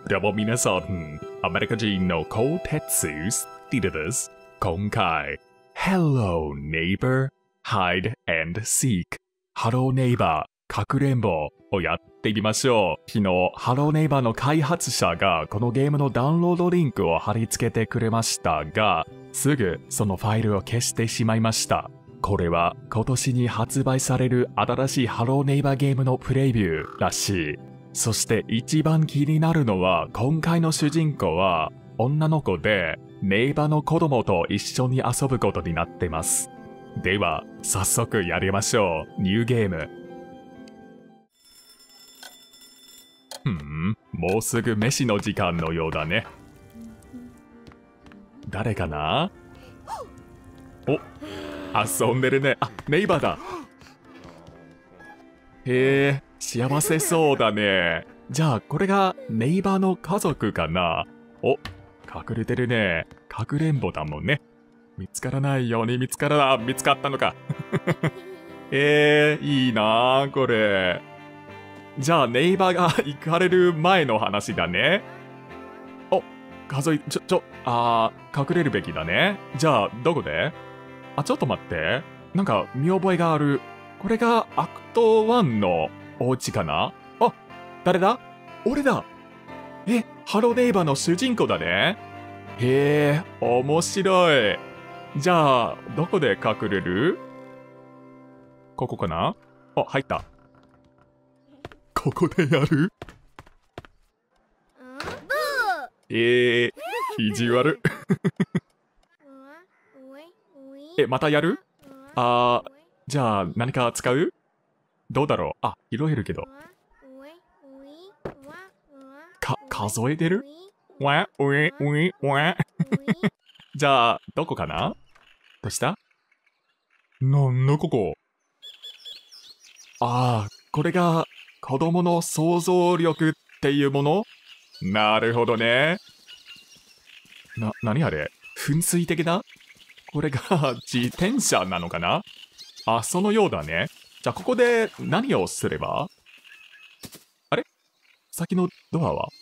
どうも皆さん、アメリカ人のコーテツスティルです。今回、Hello Neighbor, Hide and Seek ハローネイバー、かくれんぼをやってみましょう。昨日、ハローネイバーの開発者がこのゲームのダウンロードリンクを貼り付けてくれましたが、すぐそのファイルを消してしまいました。これは今年に発売される新しいハローネイバーゲームのプレビューらしい。そして一番気になるのは、今回の主人公は女の子でネイバーの子供と一緒に遊ぶことになってます。では早速やりましょう。ニューゲーム。もうすぐ飯の時間のようだね。誰かな？お、遊んでるね。あ、ネイバーだ。へえ、幸せそうだね。じゃあこれがネイバーの家族かな？お、隠れてるね。かくれんぼだもんね。見つからないように見つかったのか。いいなあこれ。じゃあネイバーが行かれる前の話だね。お、隠れるべきだね。じゃあどこで？ちょっと待って。なんか見覚えがある。これがアクト1のお家かな？誰だ？俺だ！ハローネイバーの主人公だね。へえ、面白い。じゃあ、どこで隠れる？ここかな？入った。ここでやる？意地悪。またやる？じゃあ何か使う？どうだろう？拾えるけど。数えてる？じゃあ、どこかな？どうした？なんだここ？これが子供の想像力っていうもの？なるほどね。何あれ？噴水的な？これが自転車なのかな？そのようだね。じゃあここで何をすれば？あれ？先のドアは？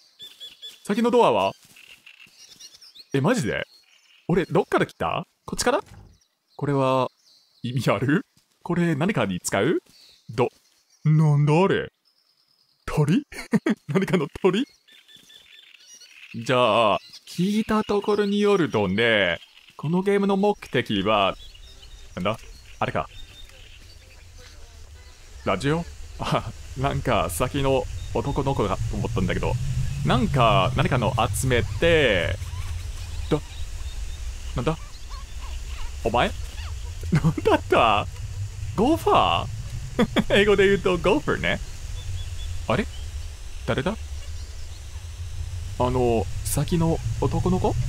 マジで？俺どっから来た？こっちから？これは意味ある？これ何かに使う？なんだあれ？鳥？何かの鳥？じゃあ聞いたところによるとね、このゲームの目的はなんだ？あれか。ラジオ？なんか先の男の子が思ったんだけど、何かの集めて、なんだ？お前？なんだった？ゴーファー？英語で言うとゴーファーね。あれ？誰だ？先の男の子？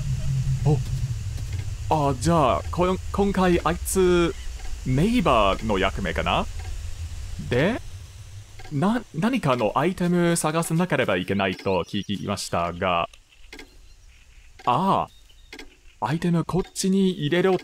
じゃあ今回あいつネイバーの役目かな？で、何かのアイテム探さなければいけないと聞きましたが、アイテムこっちに入れろって。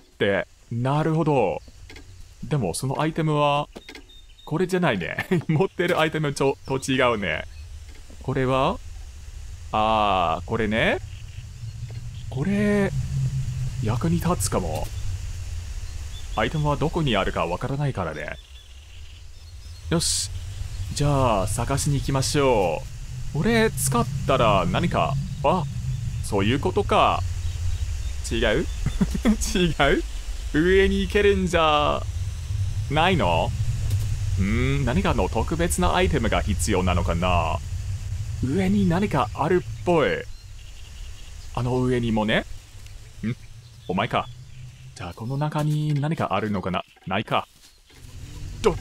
なるほど。でもそのアイテムはこれじゃないね。持ってるアイテムと違うね。これはこれね。これ役に立つかも。アイテムはどこにあるかわからないからね。よし、じゃあ探しに行きましょう。俺使ったら何か？そういうことか。違う？違う？上に行けるんじゃないの？何かの特別なアイテムが必要なのかな？上に何かあるっぽい。上にもね。お前か。じゃあこの中に何かあるのかな？ないか。びっ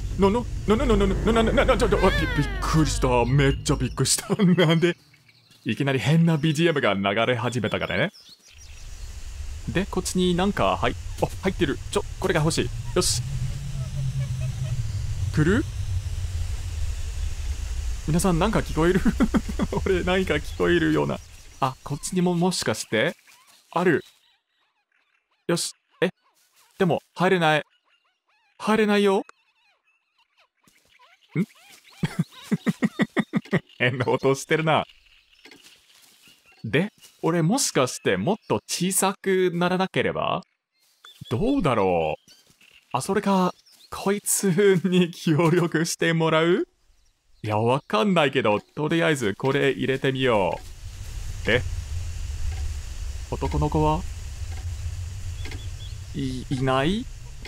くりした。めっちゃびっくりした。なんでいきなり変な BGM が流れ始めたからね。で、こっちになんか入ってる。これが欲しい。よし。来る？皆さんなんか聞こえる？俺何か聞こえるような。こっちにももしかしてある。よし。でも入れないよ。変な音してるな。 で、俺もしかしてもっと小さくならなければどうだろう。あ、それか、こいつに協力してもらう？いや、わかんないけど、とりあえずこれ入れてみよう。で、男の子はいない？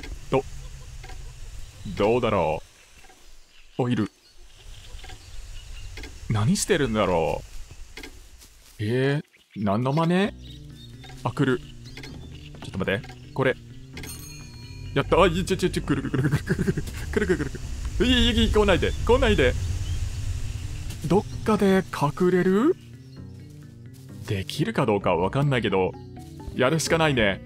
どうだろう。お、いる。何してるんだろう。何の真似？あ、来る。ちょっと待って。これ。やった。あ、来る。来ないで。来ないで。どっかで隠れる？できるかどうかわかんないけど、やるしかないね。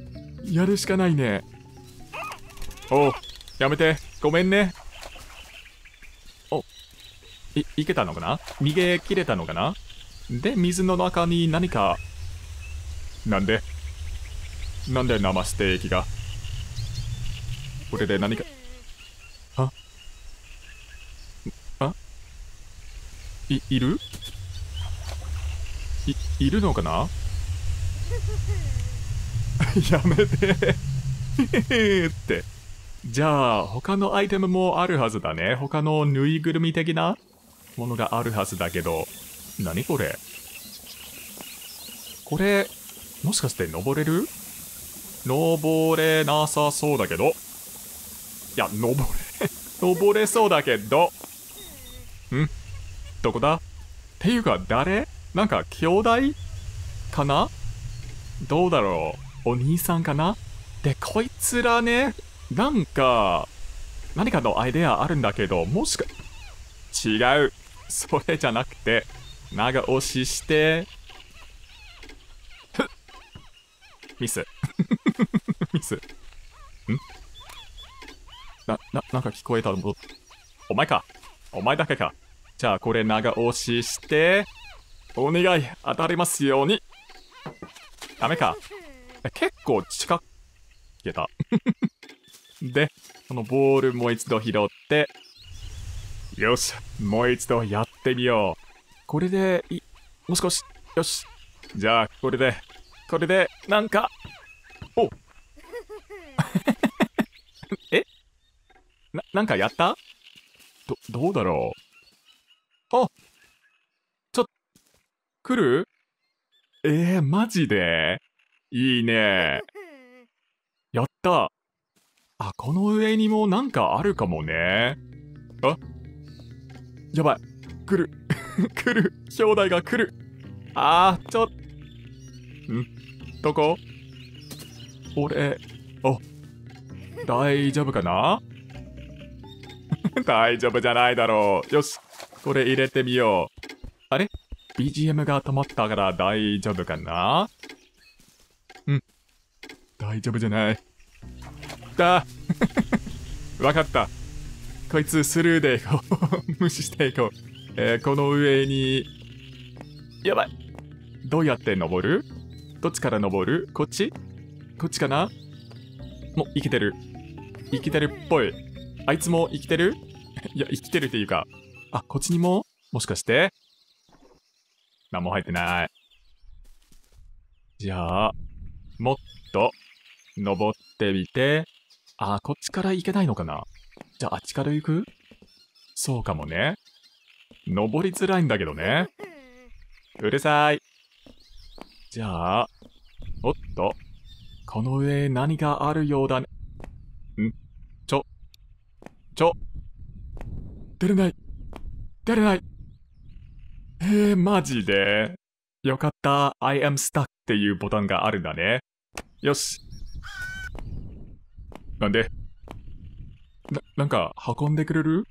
おう、やめて。ごめんね。お、いけたのかな？逃げ切れたのかな？で、水の中に何か。なんで生ステーキが。これで何か。いる？いるのかな？やめてって。じゃあ、他のアイテムもあるはずだね。他のぬいぐるみ的なものがあるはずだけど。何これ？これ、もしかして登れる？登れなさそうだけど。いや、登れそうだけど。どこだ？っていうか、誰？なんか、兄弟かな？どうだろう？お兄さんかな？で、こいつらね、なんか、何かのアイデアあるんだけど、もしか、違う。それじゃなくて、長押しして、ミス。ミス。なんか聞こえたの？お前か。お前だけか。じゃあ、これ長押しして、お願い、当たりますように。ダメか。結構近く消えた。で、このボールもう一度拾って、よし、もう一度やってみよう。これで、もう少し、よし。じゃあ、これで、なんか、おえ？なんかやった？どうだろう？あ、来る？マジで？いいね。やった。あ、この上にもなんかあるかもね。あ、やばい。来る。来る。兄弟が来る。どこ？俺、大丈夫かな？大丈夫じゃないだろう。よし。これ入れてみよう。あれ？ BGM が止まったから大丈夫かな？大丈夫じゃない。わかった。こいつスルーでいこう。無視していこう。この上に。やばい。どうやって登る？どっちから登る？こっちかな？もう生きてる。生きてるっぽい。あいつも生きてる？いや、生きてるっていうか。あ、こっちにも？もしかして？何も入ってない。じゃあ、もっと登ってみて。あ、こっちから行けないのかな？じゃあ、あっちから行く？そうかもね。登りづらいんだけどね。うるさい。じゃあ、おっと。この上何があるようだね。出れない。マジで？よかった。I am stuck っていうボタンがあるんだね。よし。なんか運んでくれる？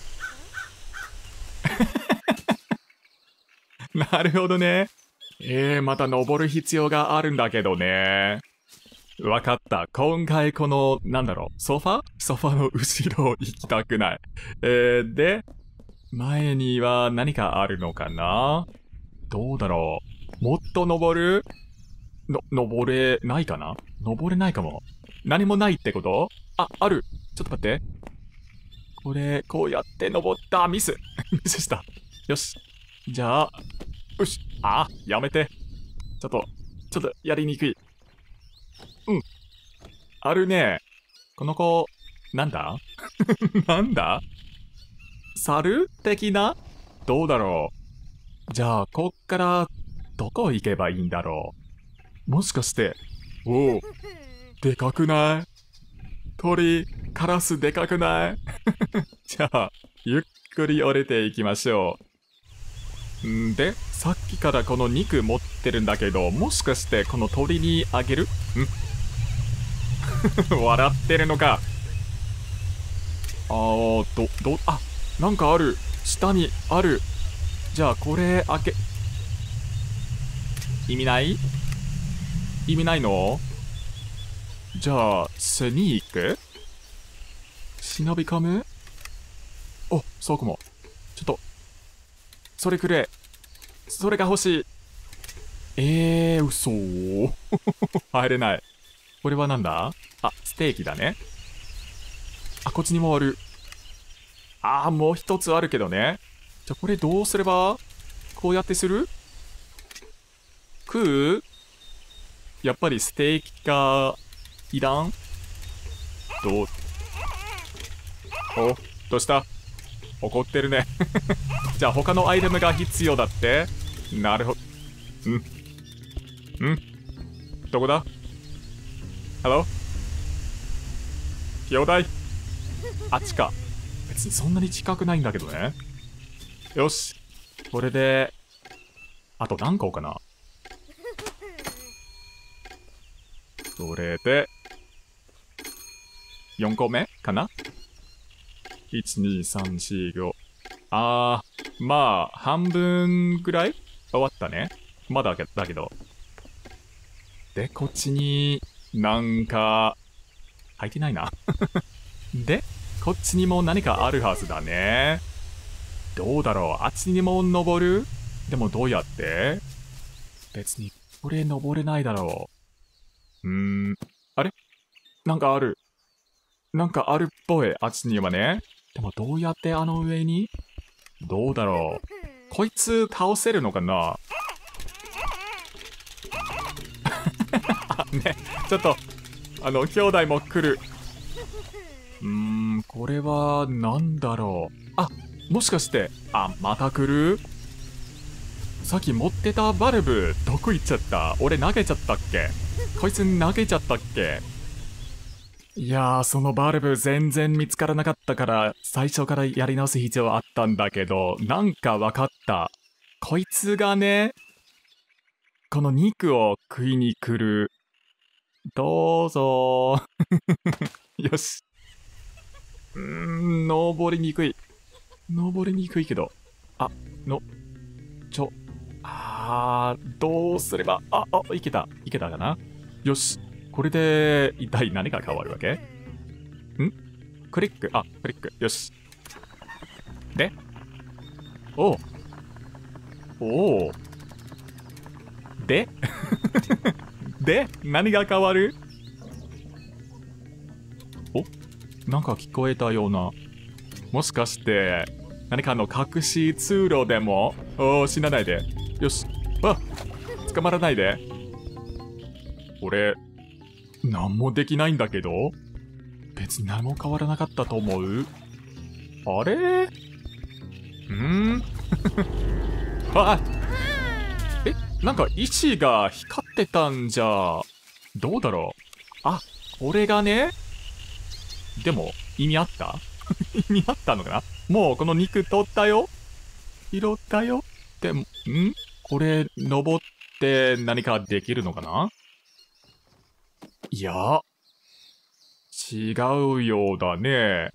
なるほどね。また登る必要があるんだけどね。わかった。今回この、ソファの後ろ行きたくない。で、前には何かあるのかな？どうだろう？もっと登る？登れないかな？登れないかも。何もないってこと？ある。ちょっと待って。これ、こうやって登った。ミスした。よし。じゃあ、 よし。あ、やめて。ちょっとやりにくい。うん。あるね。この子、なんだなんだ猿的などうだろう。じゃあ、こっから、どこ行けばいいんだろう。もしかして、おお、でかくない鳥、カラスでかくないじゃあ、ゆっくり降りていきましょう。んで、さっきからこの肉持ってるんだけど、もしかしてこの鳥にあげる笑ってるのか。あ、なんかある。下にある。じゃあ、これ意味ない意味ないの？じゃあ、スニーク忍び込む？お、そうかも。ちょっと、それくれ。それが欲しい。嘘入れない。これはなんだ？あ、ステーキだね。あ、こっちにもある。もう一つあるけどね。じゃあこれどうすれば？こうやってする？食う？やっぱりステーキか、いらん？どうした？怒ってるね。じゃあ他のアイテムが必要だって？なるほど。どこだ？ハロー？兄弟？あっちか。別にそんなに近くないんだけどね。よし。これで、あと何個かな？それで、4個目かな？ 1、2、3、4、5。まあ、半分ぐらい終わったね。まだだけど。で、こっちに、なんか、入ってないな。で、こっちにも何かあるはずだね。どうだろう？あっちにも登る？でもどうやって？別に、これ登れないだろう。あれ？なんかある。なんかあるっぽい、あっちにはね。でもどうやってあの上に？どうだろう。こいつ倒せるのかな？ね、ちょっと、兄弟も来る。これは、なんだろう。もしかして、また来る？さっき持ってたバルブ、どこ行っちゃった？俺投げちゃったっけ？こいつ投げちゃったっけ？いやー、そのバルブ全然見つからなかったから、最初からやり直す必要あったんだけど、なんかわかった。こいつがね、この肉を食いに来る。どうぞー。よし。登りにくい。登りにくいけど。あ、の、ちょ、どうすれば、いけた。いけたかな？よし。これで、一体何が変わるわけ？クリック。クリック。よし。で、おう。おう。でで、何が変わる？なんか聞こえたような。もしかして、何かの隠し通路でも？死なないで。よし。捕まらないで。俺、何もできないんだけど？別に何も変わらなかったと思う？あれ？なんか石が光ってたんじゃ、どうだろう？これがね、でも、意味あった意味あったのかな？もうこの肉取ったよ？拾ったよ？でも、これ、登って何かできるのかな？いや、違うようだね。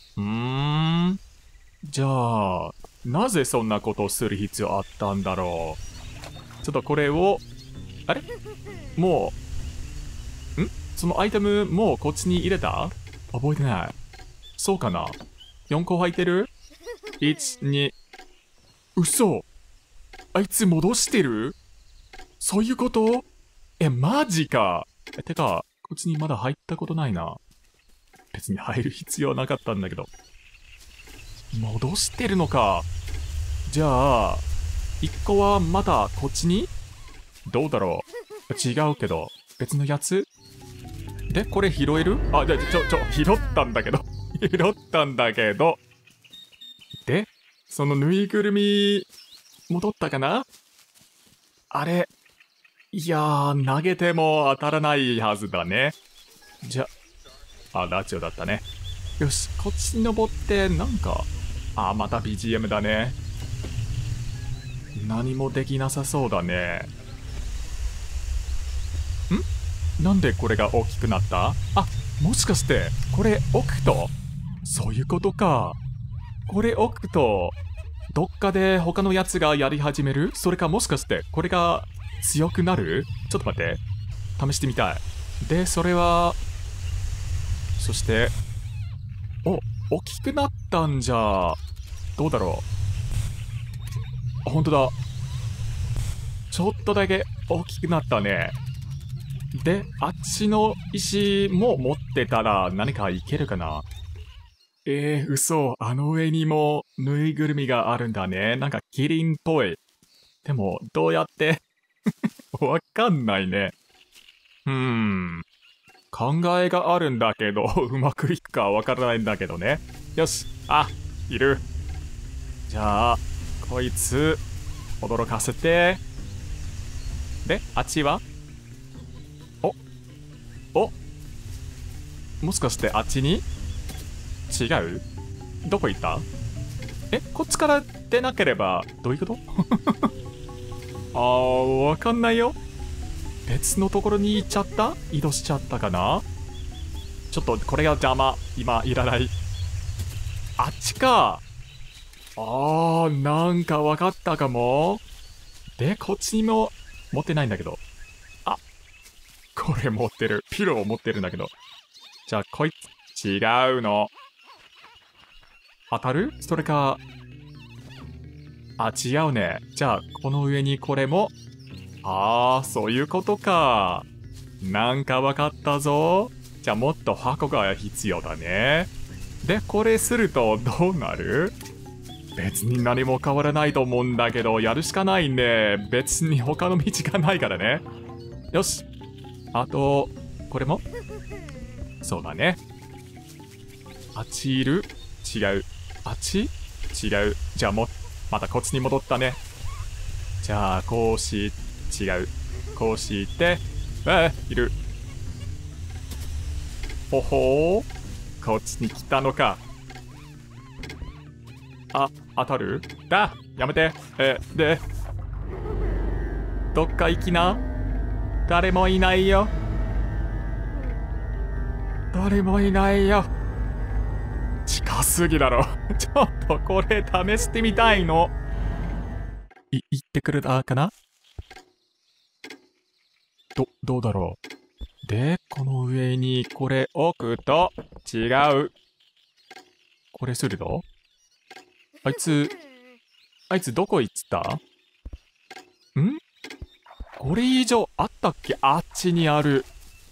じゃあ、なぜそんなことをする必要あったんだろう。ちょっとこれを、あれ？もう、そのアイテム、もうこっちに入れた？覚えてない。そうかな？ 4 個入ってる？ 1、2、嘘！あいつ戻してる？そういうこと？マジか。てか、こっちにまだ入ったことないな。別に入る必要なかったんだけど。戻してるのか。じゃあ、 1個はまたこっちにどうだろう。違うけど、別のやつで、これ拾える？あ、拾ったんだけど。拾ったんだけど。で、そのぬいぐるみ、戻ったかな？あれ、いやー、投げても当たらないはずだね。じゃ、ラジオだったね。よし、こっちに登って、なんか、また BGM だね。何もできなさそうだね。なんでこれが大きくなった？もしかして、これ置くと？そういうことか。これ置くと、どっかで他のやつがやり始める？それかもしかして、これが強くなる？ちょっと待って。試してみたい。で、それは、そして、大きくなったんじゃ、どうだろう。ほんとだ。ちょっとだけ大きくなったね。で、あっちの石も持ってたら何かいけるかな？嘘。あの上にもぬいぐるみがあるんだね。なんかキリンっぽい。でも、どうやってわかんないね。考えがあるんだけど、うまくいくかわからないんだけどね。よし。いる。じゃあ、こいつ、驚かせて。で、あっちは？もしかしてあっちに？違う？どこ行った？こっちから出なければ、どういうことわかんないよ。別のところに行っちゃった？移動しちゃったかな？ちょっとこれが邪魔。今いらない。あっちか。なんかわかったかも。で、こっちにも持ってないんだけど。これ持ってる。ピローを持ってるんだけど。じゃあ、こいつ、違うの。当たる？それか、違うね。じゃあ、この上にこれも。そういうことか。なんかわかったぞ。じゃあ、もっと箱が必要だね。で、これするとどうなる？別に何も変わらないと思うんだけど、やるしかないね。別に他の道がないからね。よし。あと、これも？そうだね。あっちいる？違う。あっち？違う。じゃあまたこっちに戻ったね。じゃあ、こう違う。こうして、いる。ほほー。こっちに来たのか。当たる？やめて。で、どっか行きな。誰もいないよ。誰もいないよ。近すぎだろ。ちょっとこれ試してみたいの。行ってくれたかな？どうだろう。で、この上にこれ置くと違う。これすると？あいつどこ行った？これ以上あったっけ？あっちにある。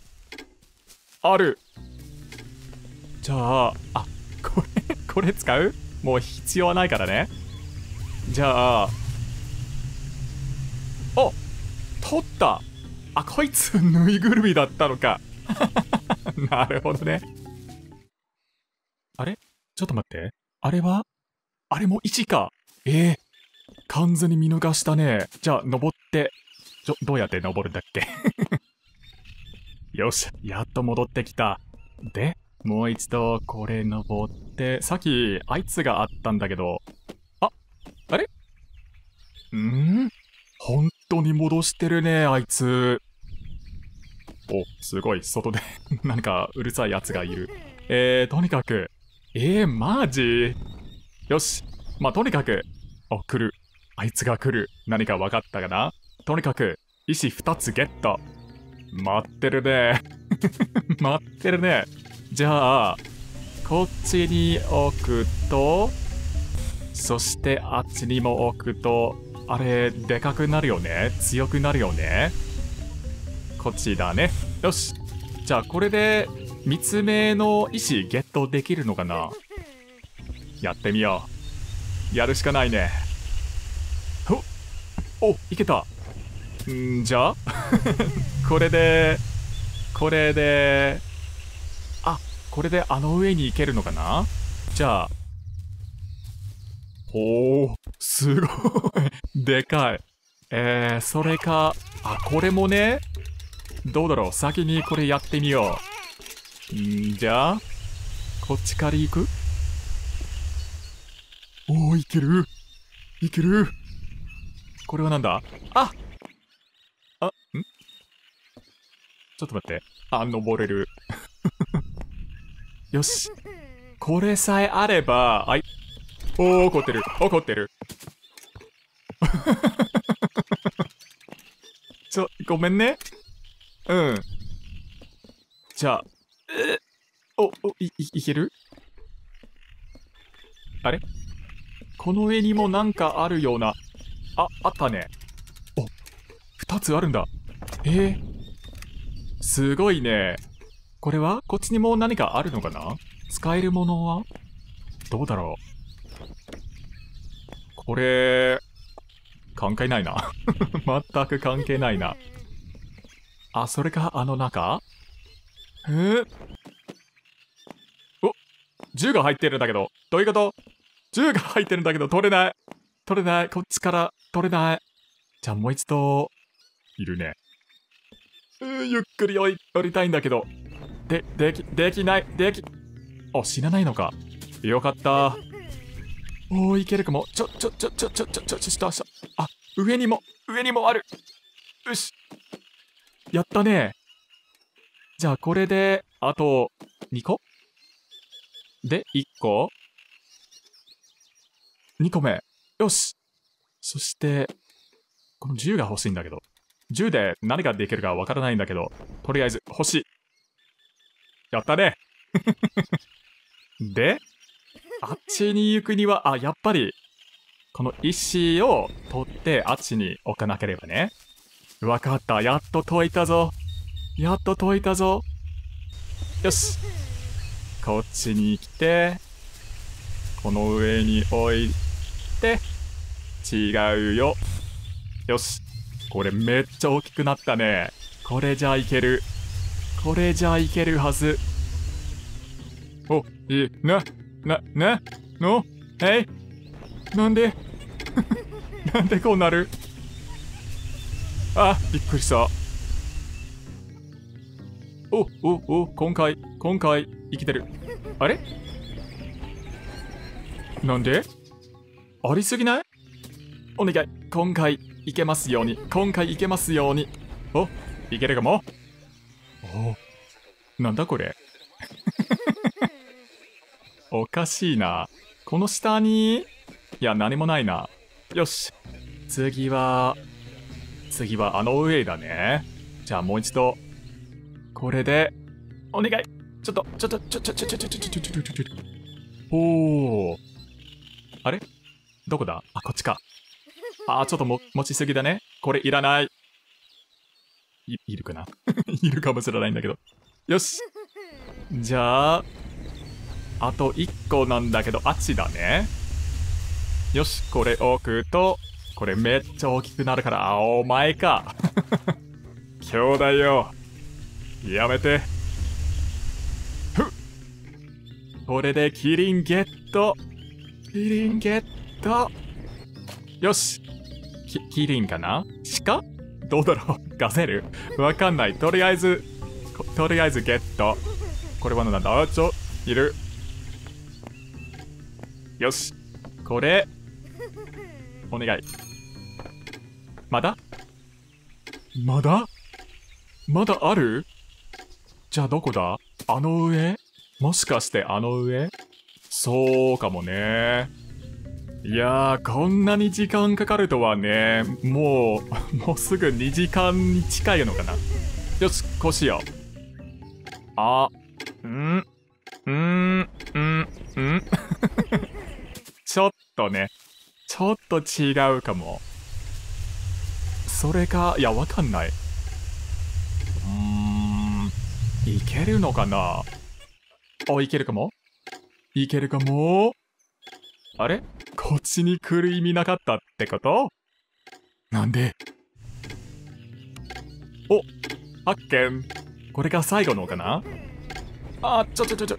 じゃあ、これ使う？もう必要はないからね。じゃあ、取った。こいつぬいぐるみだったのか。なるほどね。あれ？ちょっと待って。あれも石か。完全に見逃したね。じゃあ、登って。どうやって登るんだっけ？よし、やっと戻ってきた。で、もう一度これ登って、さっきあいつがあったんだけど、あれ？本当に戻してるね、あいつ。すごい、外で何かうるさいやつがいる。とにかく、マジ？よし。とにかく、来る。あいつが来る。何か分かったかな？とにかく、石2つゲット。待ってるね。待ってるね。じゃあ、こっちに置くと、そしてあっちにも置くと、あれ、でかくなるよね。強くなるよね。こっちだね。よし。じゃあ、これで、3つ目の石ゲットできるのかな？やってみよう。やるしかないね。 お、いけた。じゃあこれで、これで、あ、これであの上に行けるのかな。じゃあ、おー、すごいでかい。それか、あ、これもね、どうだろう、先にこれやってみよう。じゃあ、こっちから行く。おー、いけるいける。これはなんだ。あ、ちょっと待って。あ、登れる。よし。これさえあれば、おー、怒ってる。怒ってる。ごめんね。うん。じゃあ、いける。あれ、この上にもなんかあるような。あったね。お、二つあるんだ。すごいね。これはこっちにも何かあるのかな。使えるものはどうだろう。これ、関係ないな。全く関係ないな。あ、それか、あの中。お、銃が入ってるんだけど。どういうこと。銃が入ってるんだけど、取れない。取れない。こっちから取れない。じゃあもう一度、いるね。ゆっくり降りたいんだけど。できない。死なないのか。よかった。いけるかも。あ、上にもある。よし。やったね。じゃあこれで、あと、2個で、1個 ?2 個目。よし。そして、この銃が欲しいんだけど。銃で何ができるかわからないんだけど、とりあえず欲しい。やったね。で、あっちに行くには、やっぱり、この石を取ってあっちに置かなければね。わかった。やっと解いたぞ。よし。こっちに来て、この上に置いて、違うよ。よし。これめっちゃ大きくなったね。これじゃいけるはず。なんでなんでこうなる。びっくりした。今回生きてる。あれ、なんでありすぎない。お願い、今回いけますように。いけるかも。なんだこれ。おかしいな。この下に、いや、何もないな。よし。次はあの上だね。じゃあもう一度、これで、お願い。あれ、どこだ。こっちか。ちょっと持ちすぎだね。これいらない。いるかな。いるかもしれないんだけど。よし。じゃあ、あと1個なんだけど、あっちだね。よし、これ置くと、これめっちゃ大きくなるから、お前か。兄弟よ。やめて。これでキリンゲット。よし。キリンかな。鹿、どうだろう。ガゼル、わかんない。とりあえずゲット。これはなんだ。いる。よし。これ、お願い。まだある。じゃあどこだ。あの上、もしかしてあの上。そうかもね。いやー、こんなに時間かかるとはね。もうすぐ2時間に近いのかな。よし、こうしよう。ちょっとね、ちょっと違うかも。それか、いや、わかんない。いけるのかな。いけるかも。あれ、こっちに来る意味なかったってこと。 なんで？お、発見。これが最後のかな？あ、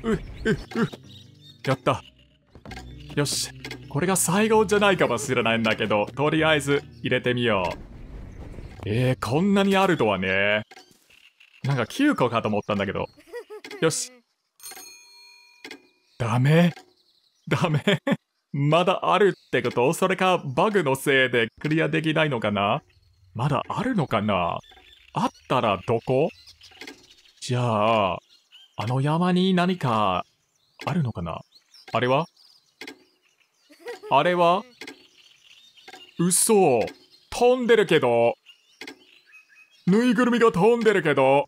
やった。よし。これが最後じゃないかもしれないんだけど、とりあえず入れてみよう。こんなにあるとはね。なんか9個かと思ったんだけど。よし。ダメ。まだあるってこと？それかバグのせいでクリアできないのかな？まだあるのかな？あったらどこ？じゃあ、あの山に何かあるのかな？あれは嘘。飛んでるけど。ぬいぐるみが飛んでるけど。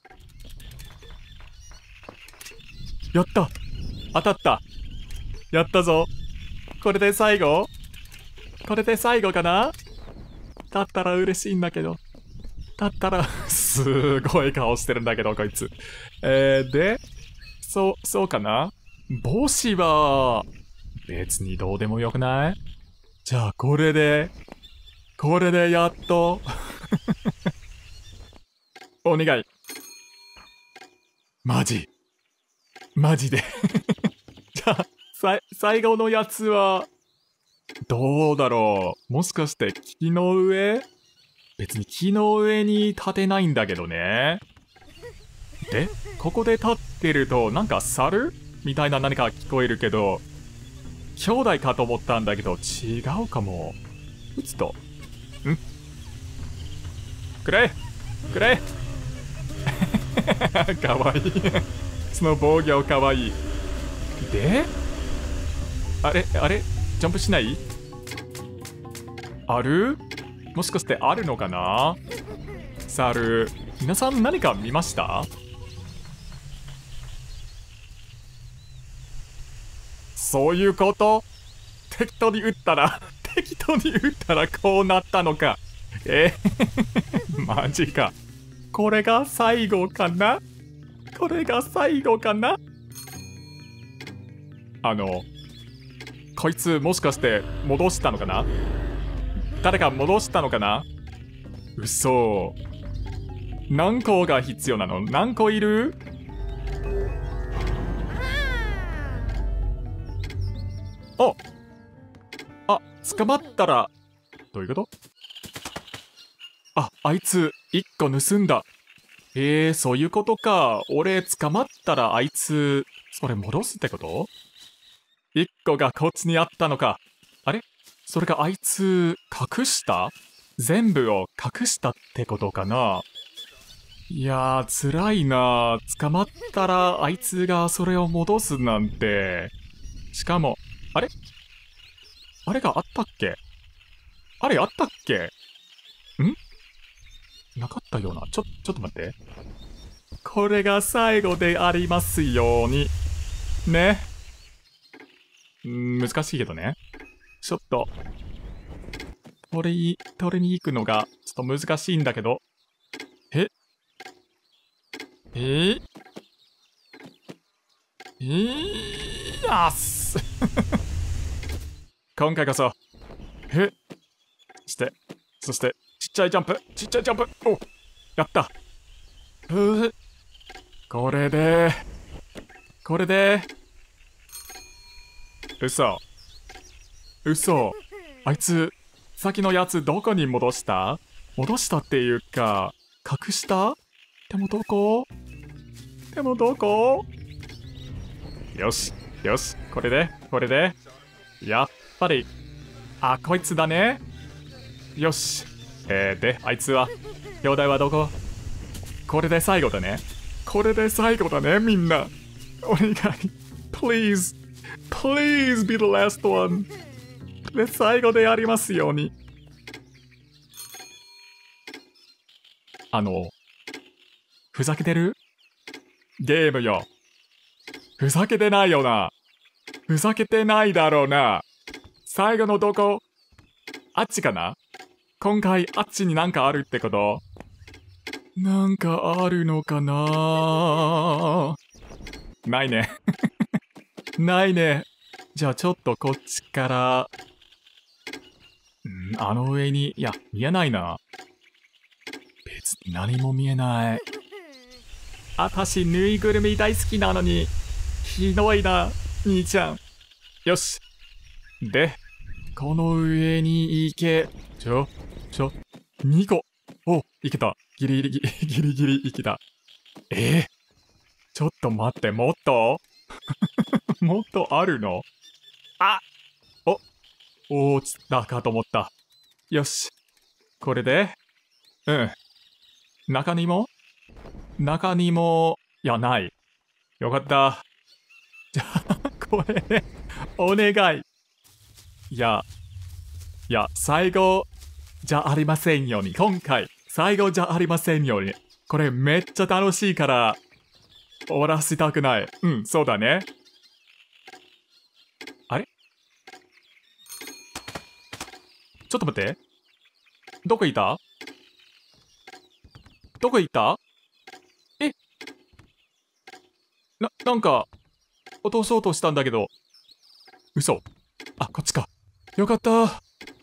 やった。当たった。やったぞ。これで最後かな？だったら嬉しいんだけど。すごい顔してるんだけど、こいつ。で、そうかな？帽子は、別にどうでもよくない？じゃあ、これでやっと。お願い。マジで。じゃあ、最後のやつは、どうだろう。もしかして木の上？別に木の上に立てないんだけどね。で、ここで立ってるとなんか猿みたいな何か聞こえるけど、兄弟かと思ったんだけど違うかも。撃つと、くれかわいい。その防御かわいい。で、あれジャンプしない？ある？もしかしてあるのかな？猿、皆さん何か見ました？そういうこと？適当に撃ったらこうなったのか。マジか。これが最後かな？こいつもしかして戻したのかな？誰か戻したのかな？嘘。何個が必要なの？何個いる？捕まったら、どういうこと？あいつ1個盗んだ。そういうことか。俺捕まったらあいつ、それ戻すってこと？ 1 個がこっちにあったのか。あれ？それがあいつ隠した？全部を隠したってことかな。いやー、辛いな。捕まったらあいつがそれを戻すなんて。しかも、あれがあったっけ？なかったような。ちょっと待って。これが最後でありますように。ね。難しいけどね。ちょっと。取りに行くのがちょっと難しいんだけど。やっす。今回こそ。そして、ちっちゃいジャンプ。お、やった。これで。嘘。あいつ、先のやつどこに戻した？っていうか、隠した？でもどこ？よし。これで。やっぱり。こいつだね。よし。で、あいつは、兄弟はどこ？これで最後だね、みんな。お願い。Please be the last one. で、最後でありますように。ふざけてる？ゲームよ。ふざけてないよな。ふざけてないだろうな。最後のどこ？あっちかな？今回あっちになんかあるってこと？なんかあるのかな？ないね。ないね。じゃあちょっとこっちから。 あの上に、いや、見えないな。別に何も見えない。あたし、ぬいぐるみ大好きなのに。ひどいな、兄ちゃん。よし。で、この上に行け。2個。お、いけた。ギリギリいけた。ちょっと待って、もっともっとあるの？あ、落ちたかと思った。よし。これで、中にも、いや、ない。よかった。じゃあ、これで、お願い。いや、最後じゃありませんように。今回、最後じゃありませんように。これめっちゃ楽しいから、終わらせたくない。そうだね。あれ？ちょっと待って。どこいた？なんか、落とそうとしたんだけど。嘘。あ、こっちか。よかった。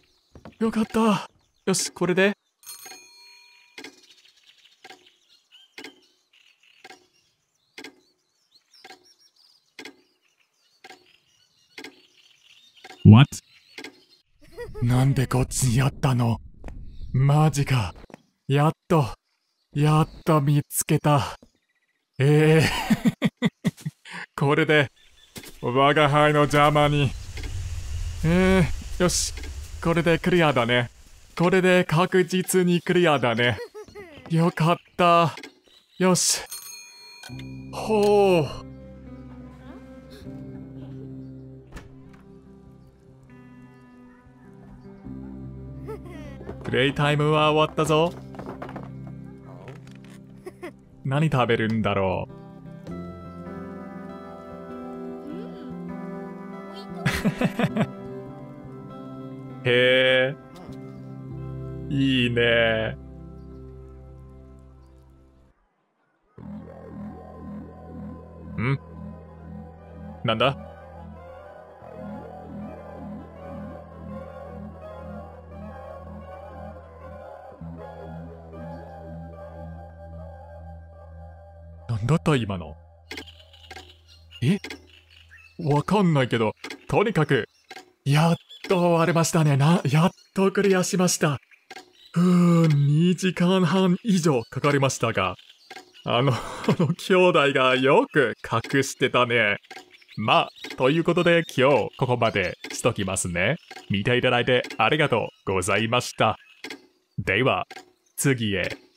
よし、これで。What? なんでこっちにやったの？マジか。やっと見つけた。これで、我が輩の邪魔に。よし。これでクリアだね。これで確実にクリアだね。よかった。よし。ほう。プレイタイムは終わったぞ。何食べるんだろう。へえ。いいね。なんだ？なんだった今の？わかんないけど、とにかく、やっと終わりましたね。やっとクリアしました。2時間半以上かかりましたが、兄弟がよく隠してたね。まあ、ということで今日ここまでしときますね。見ていただいてありがとうございました。では、次へ。